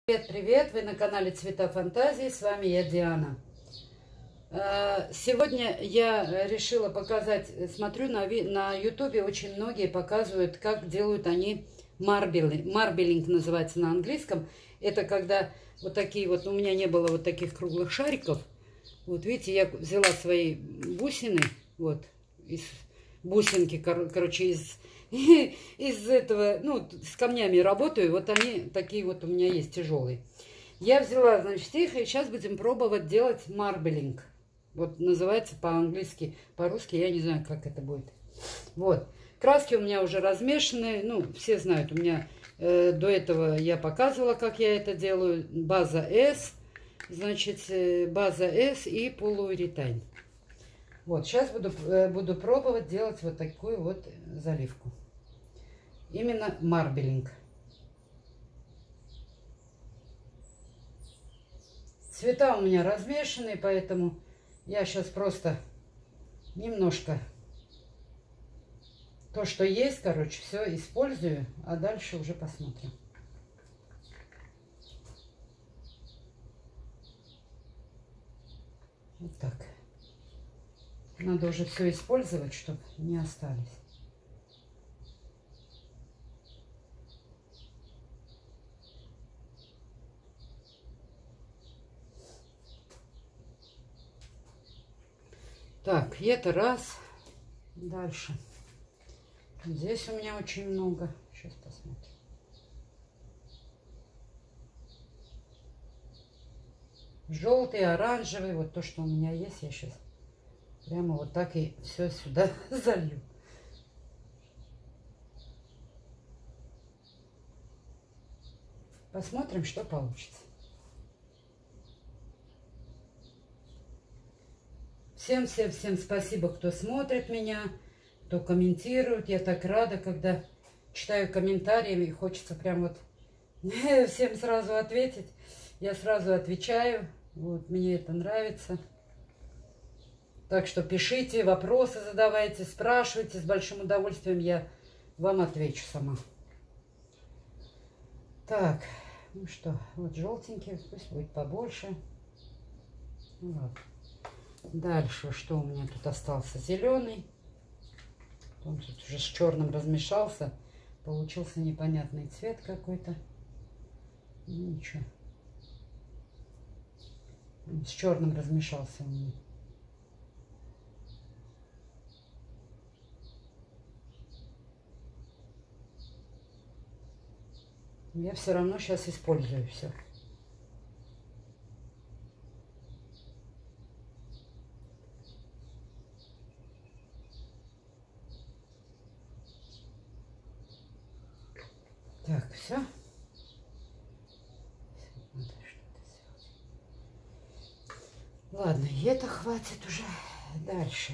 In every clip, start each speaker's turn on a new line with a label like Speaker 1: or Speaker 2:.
Speaker 1: Привет! Вы на канале Цвета Фантазии, с вами я, Диана. Сегодня я решила показать, смотрю на ютубе, очень многие показывают, как делают они марблинг, называется на английском. Это когда вот такие вот, у меня не было вот таких круглых шариков. Вот видите, я взяла свои бусины, вот, из бусинки, короче, из этого, ну, с камнями работаю, вот они такие вот у меня есть тяжелые. Я взяла, значит, их, и сейчас будем пробовать делать марблинг. Вот называется по-английски, по-русски я не знаю, как это будет. Вот, краски у меня уже размешаны, ну, все знают, у меня до этого я показывала, как я это делаю. База S, значит, база S и полууретань. Вот, сейчас буду пробовать делать вот такую вот заливку. Именно марблинг. Цвета у меня размешанные, поэтому я сейчас просто немножко то, что есть, короче, все использую, а дальше уже посмотрим. Вот так. Надо уже все использовать, чтобы не остались. Так, и это раз. Дальше. Здесь у меня очень много. Сейчас посмотрим. Желтый, оранжевый. Вот то, что у меня есть, я сейчас прямо вот так и все сюда залью. Посмотрим, что получится. Всем спасибо, кто смотрит меня, кто комментирует. Я так рада, когда читаю комментарии, и хочется прям вот всем сразу ответить. Я сразу отвечаю. Вот, мне это нравится. Так что пишите, вопросы задавайте, спрашивайте. С большим удовольствием я вам отвечу сама. Так, ну что, вот желтенький, пусть будет побольше. Вот. Дальше, что у меня тут остался? Зеленый. Он тут уже с черным размешался. Получился непонятный цвет какой-то. Ну, ничего. Он с черным размешался у меня. Я все равно сейчас использую все. Так, все. Надо что-то сделать. Ладно, и это хватит уже. Дальше.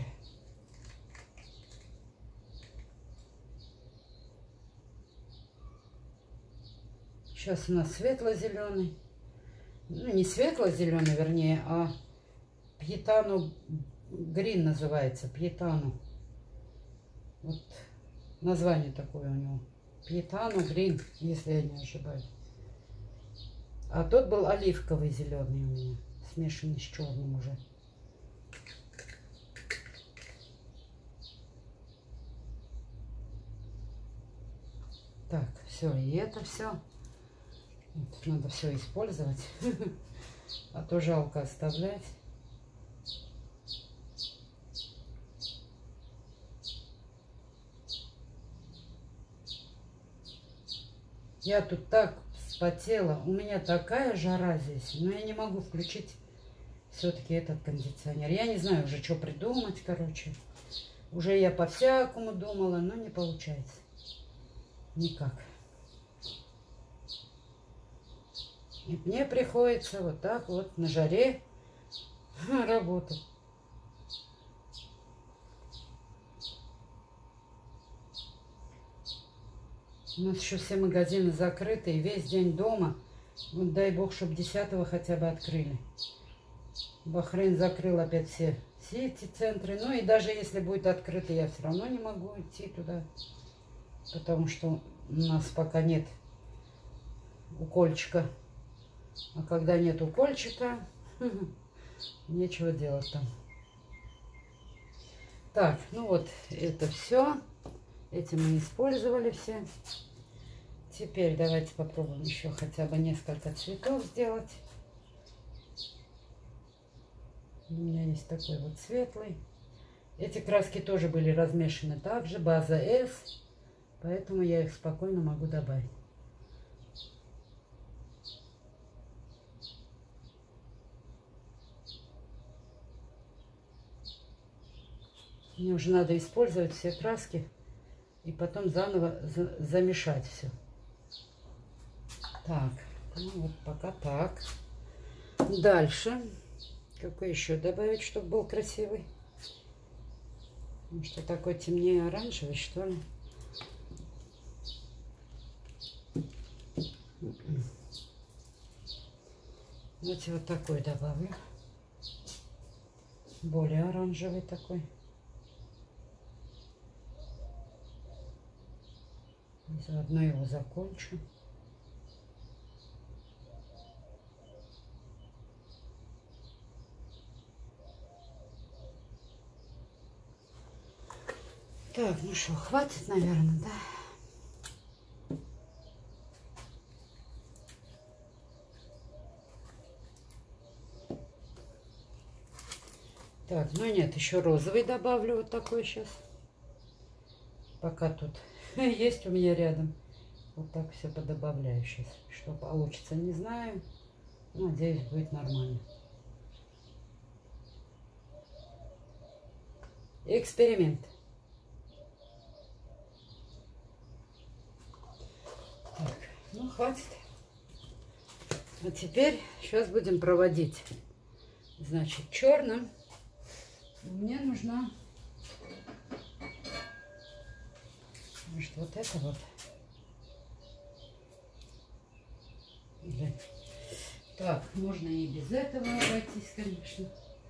Speaker 1: Сейчас у нас светло-зеленый. Ну, не светло-зеленый, вернее, а пьетану грин называется. Пьетану. Вот название такое у него. Пьетану грин, если я не ошибаюсь. А тот был оливковый зеленый у меня, смешанный с черным уже. Так, все, и это все. Вот, надо все использовать, а то жалко оставлять. Я тут так вспотела, у меня такая жара здесь, но я не могу включить все-таки этот кондиционер. Я не знаю уже, что придумать, короче. Уже я по-всякому думала, но не получается. Никак. И мне приходится вот так вот на жаре работать. У нас еще все магазины закрыты, и весь день дома. Вот дай бог, чтобы 10-го хотя бы открыли. Бахрейн закрыл опять все эти центры. Ну и даже если будет открыто, я все равно не могу идти туда. Потому что у нас пока нет укольчика А когда нет укольчика, нечего делать там. Так, ну вот это все. Эти мы использовали все. Теперь давайте попробуем еще хотя бы несколько цветов сделать. У меня есть такой вот светлый. Эти краски тоже были размешаны также, база S, поэтому я их спокойно могу добавить. Мне уже надо использовать все краски и потом заново замешать все. Так, ну вот пока так. Дальше. Какой еще добавить, чтобы был красивый? Что такой темнее оранжевый, что ли? Давайте вот такой добавлю. Более оранжевый такой. Заодно его закончу. Так, ну что, хватит, наверное, да? Так, ну нет, еще розовый добавлю вот такой сейчас. Пока тут есть у меня рядом. Вот так все подобавляю сейчас. Что получится, не знаю. Надеюсь, будет нормально. Эксперимент. Так, ну хватит. А теперь сейчас будем проводить. Значит, черным мне нужна, может, вот это вот. Так, можно и без этого обойтись, конечно.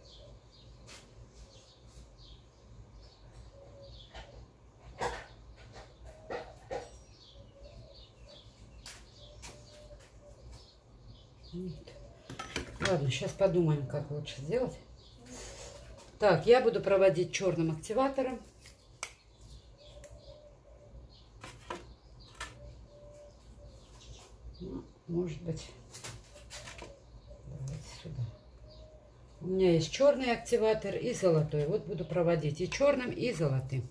Speaker 1: Вот. Ладно, сейчас подумаем, как лучше сделать. Так, я буду проводить черным активатором. Ну, может быть, давайте сюда. У меня есть черный активатор и золотой. Вот буду проводить и черным, и золотым.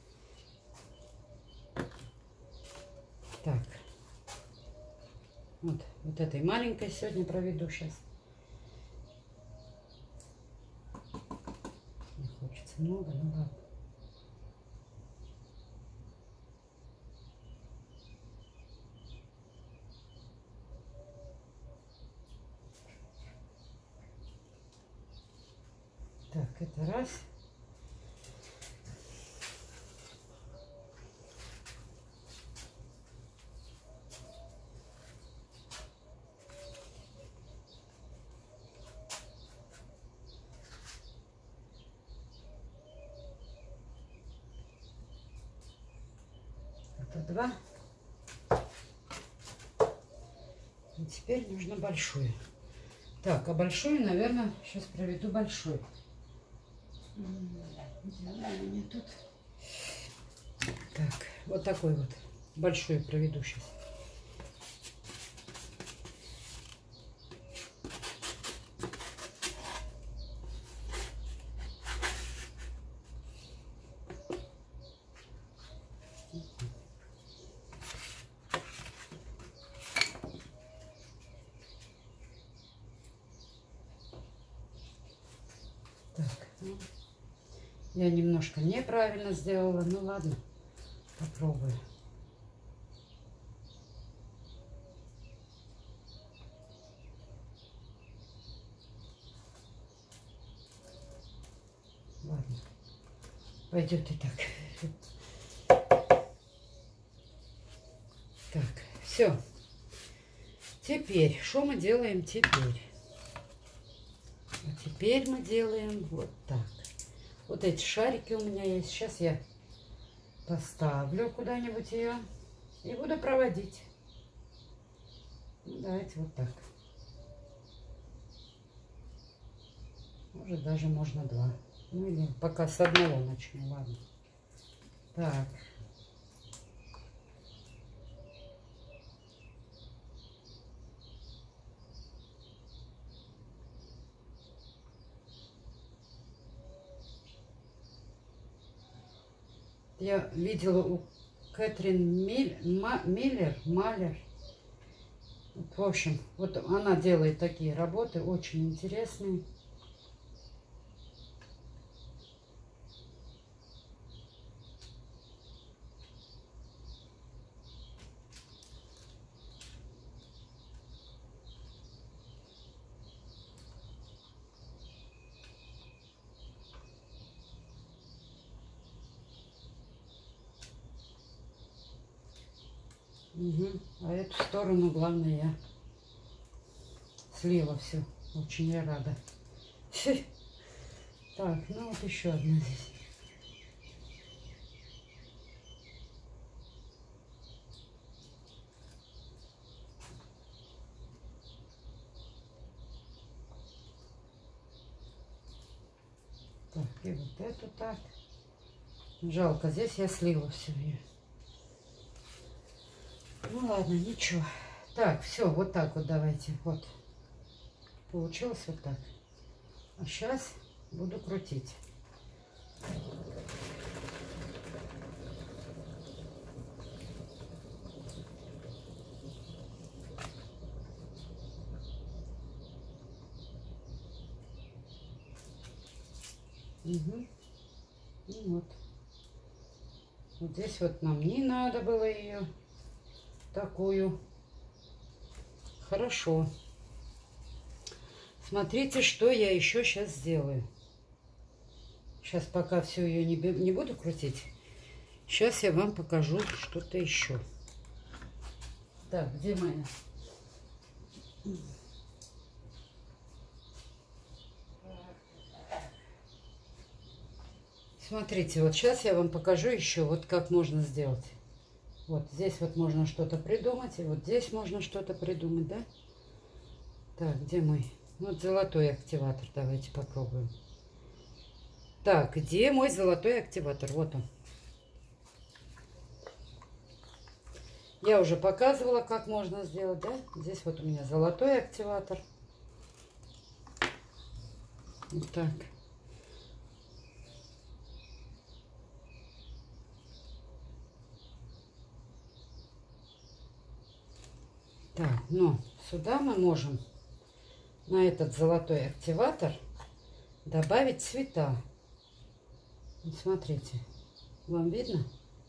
Speaker 1: Так. Вот этой маленькой сегодня проведу сейчас. Не хочется много, ну ладно. Так, это раз. Это два. И теперь нужно большую. Так, а большую, наверное, сейчас проведу большой. Не тут. Так, вот такой вот большой проведу сейчас. Так, ну, я немножко неправильно сделала, ну ладно, попробую. Ладно, пойдет и так. Так, все. Теперь, что мы делаем теперь? А теперь мы делаем вот так. Вот эти шарики у меня есть. Сейчас я поставлю куда-нибудь ее и буду проводить. Ну, давайте вот так. Может, даже можно 2. Ну или пока с одного начну, ладно. Так. Я видела у Кэтрин Малер. В общем, вот она делает такие работы, очень интересные. Угу. А эту сторону, главное, я слила все. Очень я рада. Так, ну вот еще одна здесь. Так, и вот эту так. Жалко, здесь я слила все ее. Ну ладно, ничего. Так, все, вот так вот давайте. Вот. Получилось вот так. А сейчас буду крутить. Угу. И вот. Вот здесь вот нам не надо было ее такую. Хорошо. Смотрите, что я еще сейчас сделаю. Сейчас пока все ее не буду крутить. Сейчас я вам покажу что-то еще. Так, где моя? Смотрите, вот сейчас я вам покажу еще, вот как можно сделать. Вот здесь вот можно что-то придумать, и вот здесь можно что-то придумать, да? Так, где мой? Вот золотой активатор, давайте попробуем. Так, где мой золотой активатор? Вот он. Я уже показывала, как можно сделать, да? Здесь вот у меня золотой активатор. Вот так. Так, ну, сюда мы можем на этот золотой активатор добавить цвета. Вот смотрите, вам видно?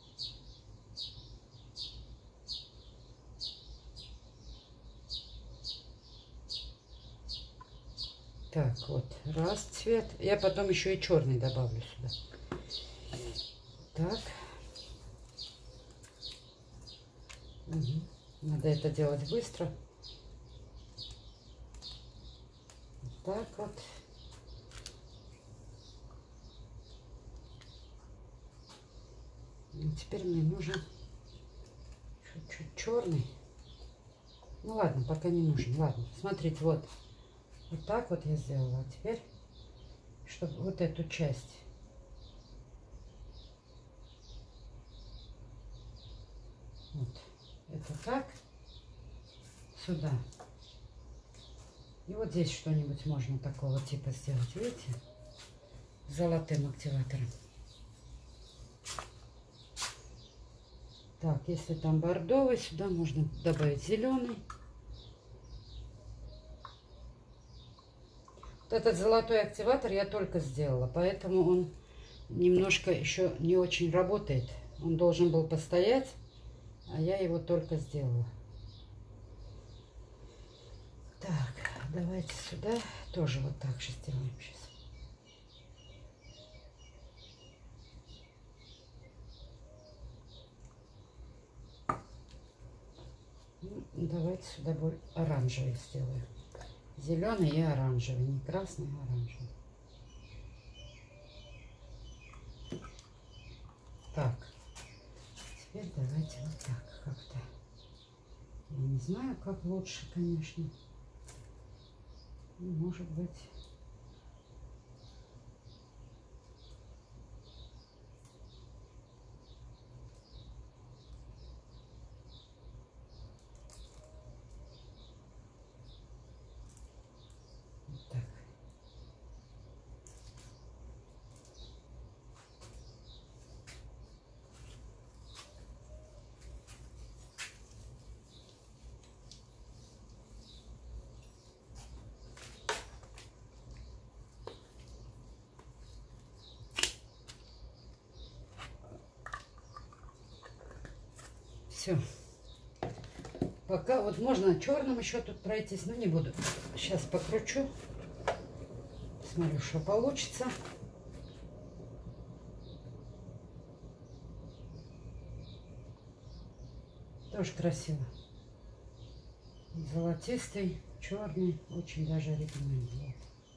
Speaker 1: Так, вот, раз цвет. Я потом еще и черный добавлю сюда. Так. Угу. Надо это делать быстро. Вот так вот. И теперь мне нужен чуть-чуть черный. Ну ладно, пока не нужен. Ладно, смотрите, вот. Вот так вот я сделала. А теперь, чтобы вот эту часть. Вот. Это так. Сюда. И вот здесь что-нибудь можно такого типа сделать. Видите? С золотым активатором. Так, если там бордовый, сюда можно добавить зеленый. Вот этот золотой активатор я только сделала, поэтому он немножко еще не очень работает. Он должен был постоять, а я его только сделала. Так, давайте сюда тоже вот так же сделаем сейчас. Давайте сюда более оранжевый сделаю. Зеленый и оранжевый. Не красный, а оранжевый. Так. Теперь давайте вот так как-то. Я не знаю, как лучше, конечно. Может быть, все. Пока вот можно черным еще тут пройтись, но не буду. Сейчас покручу. Смотрю, что получится. Тоже красиво. Золотистый, черный. Очень даже рекомендую.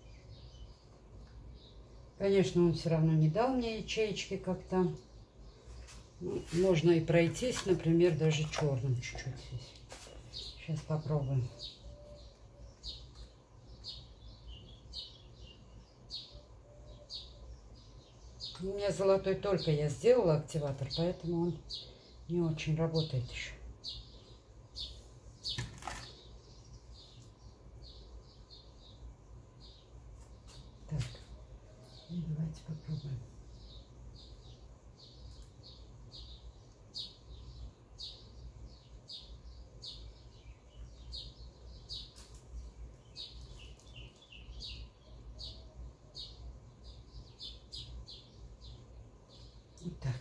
Speaker 1: Конечно, он все равно не дал мне ячеечки, как там. Ну, можно и пройтись, например, даже черным чуть-чуть здесь. Сейчас попробуем. У меня золотой только я сделала активатор, поэтому он не очень работает еще. Так, давайте попробуем. Вот так.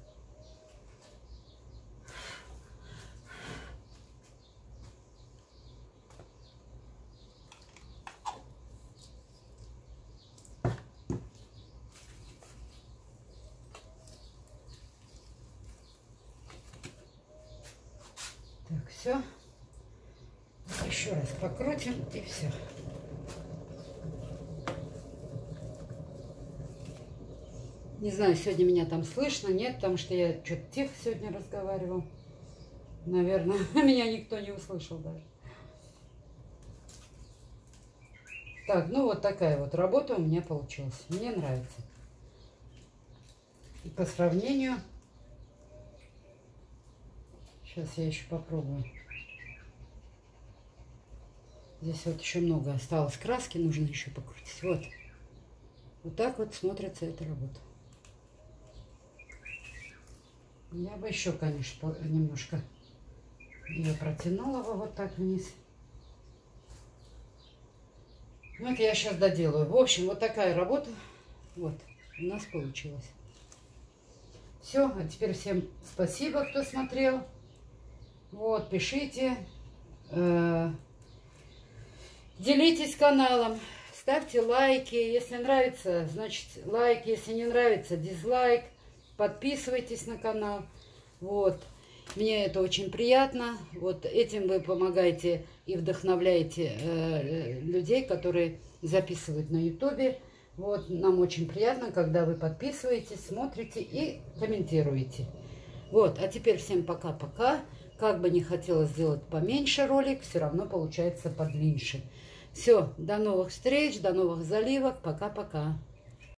Speaker 1: Так, все. Еще раз покрутим и все. Не знаю, сегодня меня там слышно, нет, потому что я что-то тихо сегодня разговаривал. Наверное, меня никто не услышал даже. Так, ну вот такая вот работа у меня получилась. Мне нравится. И по сравнению... Сейчас я еще попробую. Здесь вот еще много осталось краски, нужно еще покрутить. Вот. Вот так вот смотрится эта работа. Я бы еще, конечно, немножко ее протянула бы вот так вниз. Ну, это я сейчас доделаю. В общем, вот такая работа вот у нас получилась. Все, а теперь всем спасибо, кто смотрел. Вот, пишите, делитесь каналом, ставьте лайки. Если нравится, значит лайк. Если не нравится, дизлайк. Подписывайтесь на канал. Вот. Мне это очень приятно. Вот этим вы помогаете и вдохновляете людей, которые записывают на ютубе. Вот. Нам очень приятно, когда вы подписываетесь, смотрите и комментируете. Вот. А теперь всем пока-пока. Как бы не хотела сделать поменьше ролик, все равно получается подлиннее. Все. До новых встреч, до новых заливок. Пока-пока.